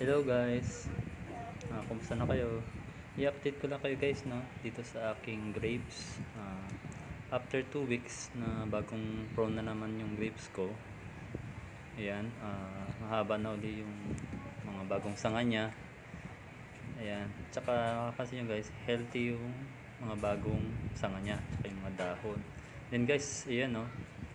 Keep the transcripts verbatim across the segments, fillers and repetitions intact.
Hello guys, ah, kumusta na kayo? I-update ko lang kayo guys no, dito sa aking grapes. Ah, after two weeks na bagong prone na naman yung grapes ko. Ayan, ah, mahaba na uli yung mga bagong sanga niya. Ayan, tsaka makakapansin nyo guys, healthy yung mga bagong sanga niya, tsaka yung mga dahon. Then guys, ayan no,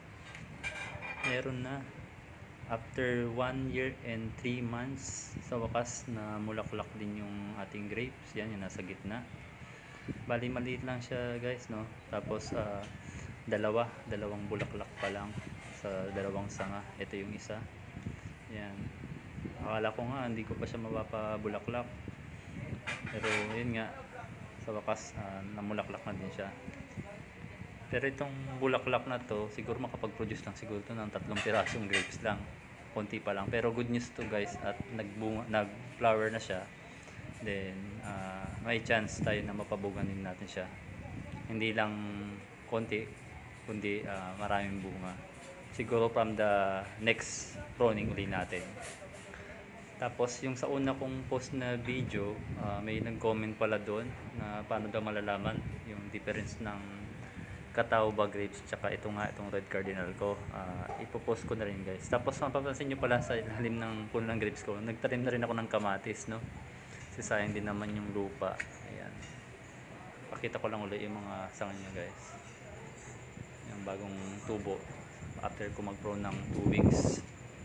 meron na. After one year and three months, sa wakas na mulaklak din yung ating grapes. Yan, yung nasa gitna. Bali, maliit lang siya guys, no? Tapos, uh, dalawa, dalawang bulaklak pa lang sa dalawang sanga. Ito yung isa. Yan. Akala ko nga, hindi ko pa siya mapapabulaklak. Pero, yun nga, sa wakas, uh, namulaklak na din siya. Pero itong bulaklak na to, siguro makapag-produce lang siguro to ng tatlong pirasong grapes lang. Konti pa lang. Pero good news to guys, at nagbunga, nag-flower na siya. Then, uh, may chance tayo na mapabuganin natin siya. Hindi lang konti, kundi uh, maraming bunga. Siguro from the next pruning uli natin. Tapos, yung sa una kong post na video, uh, may nag-comment pala doon na paano daw malalaman yung difference ng Catawba grapes tsaka ito nga itong red cardinal ko. Uh, ipopost ko na rin guys. Tapos mapapansin nyo pala sa ilalim ng puno ng grapes ko, nagtanim na rin ako ng kamatis, no? Kasi sayang din naman yung lupa. Ayan. Pakita ko lang ulit yung mga sanga nyo guys. Yung bagong tubo after ko mag-grow ng two weeks.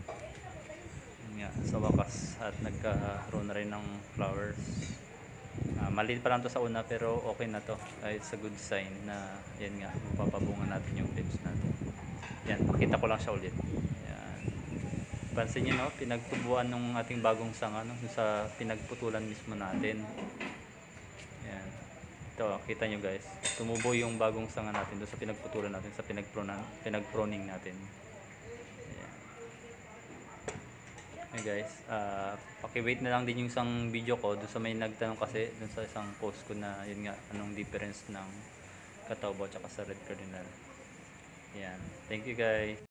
Yun nga, sa wakas at nagkaroon na rin ng flowers. Uh, maliit pa lang to sa una pero okay na to. Uh, it's a good sign na yan nga, mapapabunga natin yung grapes natin. Yan, pakita ko lang siya ulit. Yan. Pansin nyo no, pinagtubuan ng ating bagong sanga no, sa pinagputulan mismo natin. Yan. Ito, kita nyo guys. Tumubo yung bagong sanga natin doon sa pinagputulan natin, sa pinag-proning natin. Hey guys, uh, paki-wait na lang din yung isang video ko doon sa may nagtanong kasi doon sa isang post ko na yun nga anong difference ng Catawba at sa red cardinal. Yan. Thank you guys.